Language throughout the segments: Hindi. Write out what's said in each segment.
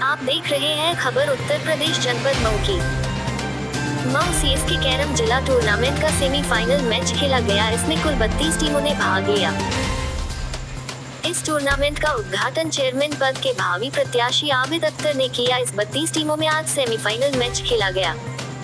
आप देख रहे हैं खबर उत्तर प्रदेश जनपद मऊ की। मऊ सीएसके कैरम जिला टूर्नामेंट का सेमीफाइनल मैच खेला गया। इसमें कुल 32 टीमों ने भाग लिया। इस टूर्नामेंट का उद्घाटन चेयरमैन पद के भावी प्रत्याशी आबिद अख्तर ने किया। इस 32 टीमों में आज सेमीफाइनल मैच खेला गया।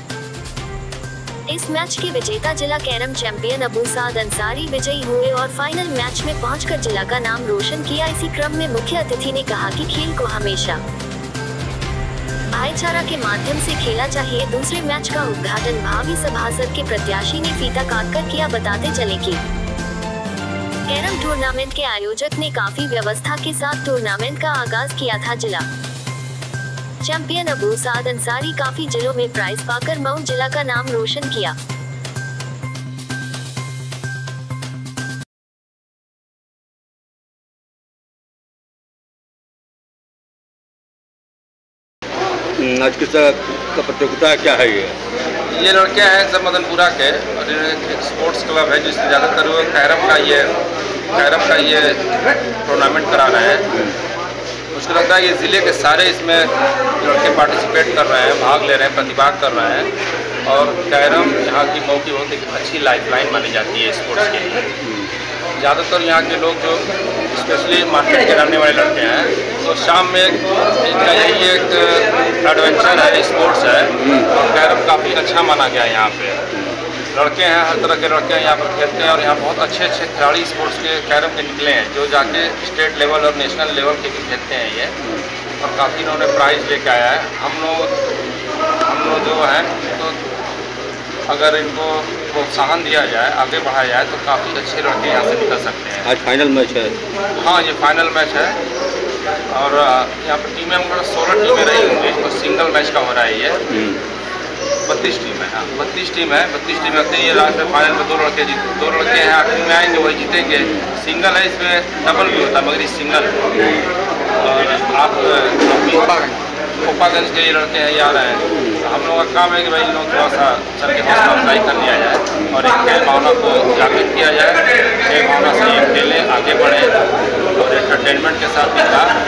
इस मैच के विजेता जिला कैरम चैंपियन अबू साद अंसारी विजयी हुए और फाइनल मैच में पहुंचकर जिला का नाम रोशन किया। इसी क्रम में मुख्य अतिथि ने कहा कि खेल को हमेशा भाईचारा के माध्यम से खेला चाहिए। दूसरे मैच का उद्घाटन भावी सभासद के प्रत्याशी ने फीता काटकर किया। बताते चले कि कैरम टूर्नामेंट के आयोजक ने काफी व्यवस्था के साथ टूर्नामेंट का आगाज किया था। जिला चैंपियन अबू साद अंसारी काफी जिलों में प्राइज पाकर मऊ जिला का नाम रोशन किया। आज किस का प्रतियोगिता क्या है? ये लड़के हैं सब मदनपुरा के और एक स्पोर्ट्स क्लब है जिसमें ज़्यादातर वो कैरम का ये टूर्नामेंट करा रहे हैं। मुझको लगता है ये ज़िले के सारे इसमें लड़के पार्टिसिपेट कर रहे हैं, भाग ले रहे हैं, प्रतिभाग कर रहे हैं। और कैरम यहाँ की मऊ की बहुत एक अच्छी लाइफलाइन मानी जाती है स्पोर्ट्स के लिए। ज़्यादातर यहाँ के लोग जो स्पेशली मार्केट के रहने वाले लड़के हैं तो शाम में इनका यही एक एडवेंचर है, स्पोर्ट्स है और कैरम काफ़ी अच्छा माना गया है। यहाँ पे लड़के हैं, हर तरह के लड़के यहाँ पर खेलते हैं और यहाँ बहुत अच्छे अच्छे खिलाड़ी स्पोर्ट्स के कैरम के निकले हैं जो जाके स्टेट लेवल और नेशनल लेवल के भी खेलते हैं ये। और काफ़ी इन्होंने प्राइज़ लेके आया है। हम लोग जो हैं तो अगर इनको प्रोत्साहन दिया जाए, आगे बढ़ाया जाए तो काफ़ी अच्छे लड़के यहाँ से निकल सकते हैं। आज फाइनल मैच है? हाँ, ये फाइनल मैच है और यहाँ पर टीमें 16 टीमें रही होंगी और सिंगल मैच का हो रहा है ये। 32 टीम है। हाँ, 32 टीम है। 32 टीम होती है। ये लास्ट में फाइनल में दो लड़के हैं आखिर में आएंगे, वही जीतेंगे। सिंगल है, इसमें डबल भी होता है मगर ये सिंगल है। और आप कोपागंज के ये लड़के हैं, ये आ रहे हैं। हम लोगों का काम है कि भाई इन लोग थोड़ा सा चल के हौसला अफजाई कर लिया जाए और एक खेल भावना को जागृत किया जाए। खेल भावना से ये खेलें, आगे बढ़े और एंटरटेनमेंट के साथ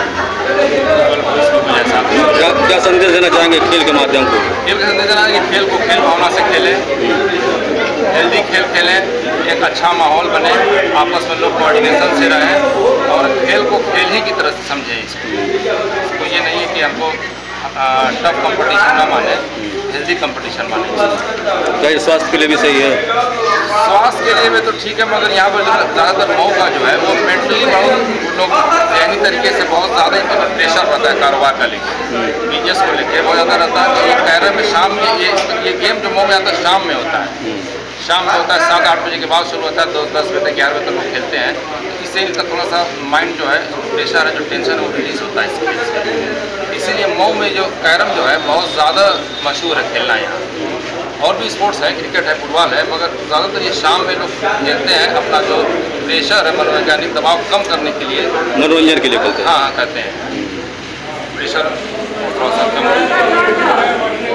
क्या संदेश देना चाहेंगे खेल के माध्यम को? खेल का संदेश देना है कि खेल को खेल भावना से खेलें, हेल्दी खेल खेलें, एक अच्छा माहौल बने, आपस में लोग कोऑर्डिनेशन से रहें और खेल को खेल ही की तरह से समझें। इसको ये नहीं है कि हमको टफ कंपटीशन ना माने, हेल्दी कंपटीशन माने। क्या स्वास्थ्य के लिए भी सही है? स्वास्थ्य के लिए भी तो ठीक है मगर यहाँ पर ज़्यादातर मऊ का जो है वो मेंटली बहुत लोग ज़हनी तरीके से बहुत ज़्यादा ही मतलब प्रेशर रहता है कारोबार का लेके, बिजनेस को लेके बहुत ज़्यादा रहता है। तो ये कैरम में शाम में ये गेम जो मऊ में आता है शाम में होता है। शाम में होता है 7-8 बजे के बाद शुरू होता है, 10 बजे तक 11 बजे तक लोग खेलते हैं। इससे इनका थोड़ा सा माइंड जो है प्रेशर है, जो टेंशन है वो रिलीज होता है इससे। इसीलिए मऊ में जो कैरम जो है बहुत ज़्यादा मशहूर है खेलना यहाँ। और भी स्पोर्ट्स है, क्रिकेट है, फुटबॉल है, मगर ज़्यादातर ये शाम में लोग खेलते हैं। अपना जो प्रेशर है, मनोवैज्ञानिक दबाव कम करने के लिए, मनोरंजन के लिए खेलते हैं। हाँ, करते हैं। प्रेशर थोड़ा सा कम